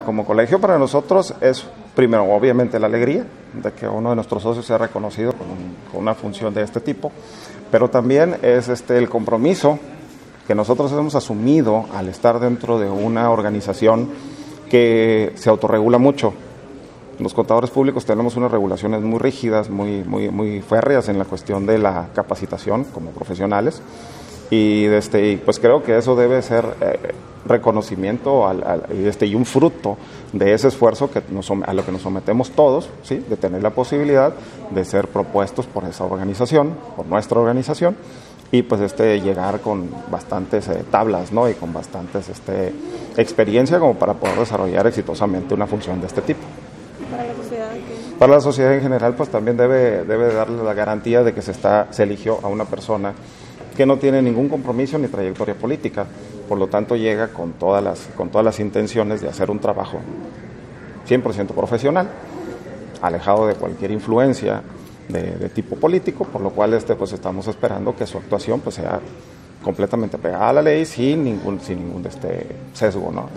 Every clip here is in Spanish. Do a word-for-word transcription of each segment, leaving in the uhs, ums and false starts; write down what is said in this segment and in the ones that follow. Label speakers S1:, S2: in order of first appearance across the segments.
S1: como colegio para nosotros es, primero, obviamente la alegría de que uno de nuestros socios sea reconocido con, un, con una función de este tipo, pero también es este, el compromiso que nosotros hemos asumido al estar dentro de una organización que se autorregula mucho. Los contadores públicos tenemos unas regulaciones muy rígidas, muy, muy, muy férreas en la cuestión de la capacitación como profesionales, y, este, pues creo que eso debe ser eh, reconocimiento al, al, este, y un fruto de ese esfuerzo que nos, a lo que nos sometemos todos, ¿sí? De tener la posibilidad de ser propuestos por esa organización, por nuestra organización, y pues este llegar con bastantes eh, tablas, ¿no? Y con bastantes este, experiencia como para poder desarrollar exitosamente una función de este tipo.
S2: ¿Para la sociedad qué?
S1: Para la sociedad en general, pues también debe, debe darle la garantía de que se, está, se eligió a una persona que no tiene ningún compromiso ni trayectoria política, por lo tanto llega con todas las, con todas las intenciones de hacer un trabajo cien por ciento profesional, alejado de cualquier influencia de, de tipo político, por lo cual este, pues estamos esperando que su actuación pues sea completamente pegada a la ley sin ningún, sin ningún este, sesgo, ¿no?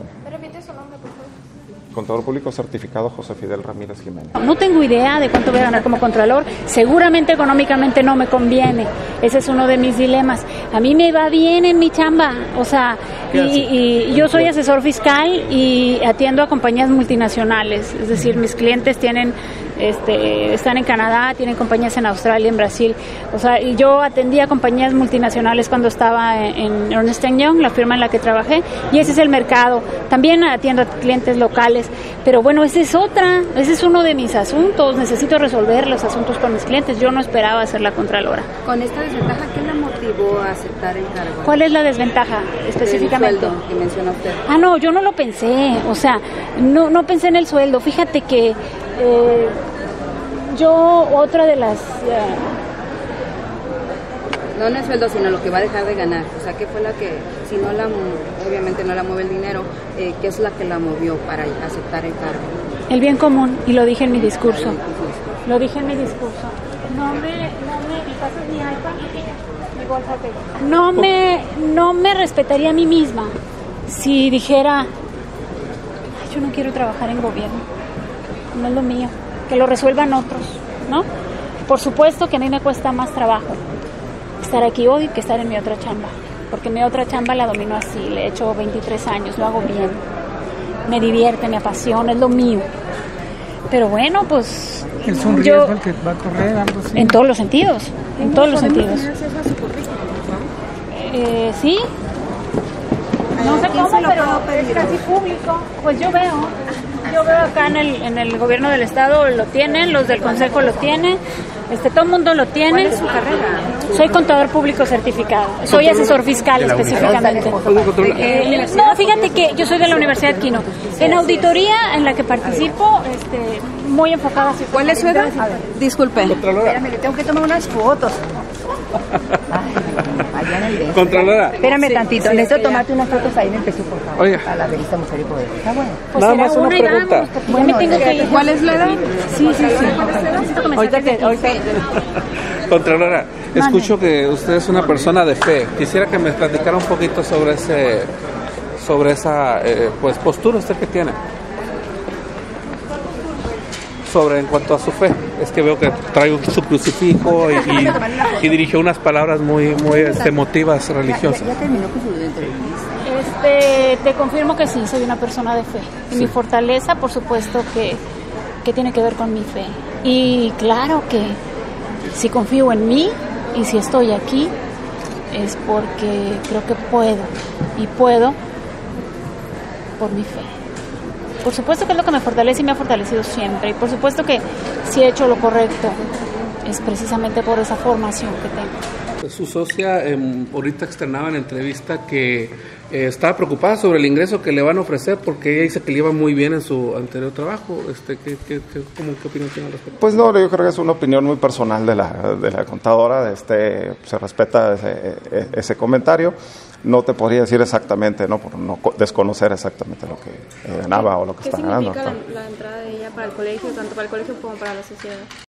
S1: Contador público certificado José Fidel Ramírez Jiménez.
S3: No tengo idea de cuánto voy a ganar como contralor. Seguramente económicamente no me conviene. Ese es uno de mis dilemas. A mí me va bien en mi chamba. O sea, y, y yo soy asesor fiscal y atiendo a compañías multinacionales. Es decir, mis clientes tienen, este, están en Canadá, tienen compañías en Australia, en Brasil. O sea, y yo atendía a compañías multinacionales cuando estaba en, en Ernst and Young, la firma en la que trabajé. Y ese es el mercado. También atiendo a clientes locales. Pero bueno, esa es otra, ese es uno de mis asuntos, necesito resolver los asuntos con mis clientes, yo no esperaba ser la contralora.
S2: Con esta desventaja, ¿qué la motivó a aceptar el cargo?
S3: ¿Cuál es la desventaja específicamente?
S2: El sueldo que mencionó usted.
S3: Ah, no, yo no lo pensé, o sea, no, no pensé en el sueldo, fíjate que eh, yo, otra de las... Uh,
S2: No en el sueldo, sino lo que va a dejar de ganar. O sea, ¿qué fue la que, si no la, obviamente no la mueve el dinero, eh, qué es la que la movió para aceptar el cargo?
S3: El bien común, y lo dije en mi discurso. Lo dije en mi discurso. No me, no me, ¿me pasas mi iPad? Mi bolsa que... No me, no me respetaría a mí misma si dijera, ay, yo no quiero trabajar en gobierno, no es lo mío, que lo resuelvan otros, ¿no? Por supuesto que a mí me cuesta más trabajo estar aquí hoy que estar en mi otra chamba, porque mi otra chamba la domino así, le he hecho veintitrés años, lo hago bien, me divierte, me apasiona, es lo mío. Pero bueno, pues
S4: es un riesgo el que va a correr, algo así.
S3: En todos los sentidos, en todos los sentidos. Eh, sí, no sé cómo, pero es casi público. Pues yo veo, yo veo acá en el, en el gobierno del estado lo tienen, los del consejo lo tienen. Este, todo el mundo lo tiene.
S2: ¿Cuál es su carrera?
S3: Soy contador público certificado. Soy asesor fiscal específicamente. Eh, no, fíjate que yo soy de la Universidad Quino. En auditoría en la que participo, este, muy enfocada.
S2: ¿Cuál es su edad? Disculpe.
S5: Espérame, le tengo que tomar unas fotos. Allá en el de...
S4: Contralora.
S5: Espérame sí, tantito, sí, necesito tomarte unas fotos ahí en el P S U, por favor.
S4: Oiga.
S5: A la revista Mujer y Poder. Está bueno.
S3: Pues
S4: nada más una pregunta.
S3: Vamos, bueno, me tengo que ir.
S2: ¿Cuál es la edad?
S3: Sí, sí, sí. Ahorita te, ahorita.
S4: Contralora, escucho que usted es una persona de fe. Quisiera que me platicara un poquito sobre ese, sobre esa, eh, pues, postura usted que tiene. Sobre en cuanto a su fe, es que veo que trae su crucifijo y, y, y dirigió unas palabras muy, muy este, emotivas religiosas.
S5: Ya, ya, ya terminó con su entrevista.
S3: Este, te confirmo que sí, soy una persona de fe. Y sí. Mi fortaleza, por supuesto, que, que tiene que ver con mi fe. Y claro que si confío en mí y si estoy aquí, es porque creo que puedo. Y puedo por mi fe. Por supuesto que es lo que me fortalece y me ha fortalecido siempre. Y por supuesto que si he hecho lo correcto, es precisamente por esa formación que tengo.
S4: Su socia eh, ahorita externaba en la entrevista que eh, estaba preocupada sobre el ingreso que le van a ofrecer porque ella dice que le iba muy bien en su anterior trabajo. Este, ¿qué, qué, qué, cómo, ¿Qué opinión tiene al respecto?
S1: Pues no, yo creo que es una opinión muy personal de la, de la contadora. Este, se respeta ese, ese comentario. No te podría decir exactamente, no por no desconocer exactamente lo que eh, ganaba o lo que está ganando.
S2: ¿Qué significa la, la entrada de ella para el colegio, tanto para el colegio como para la sociedad?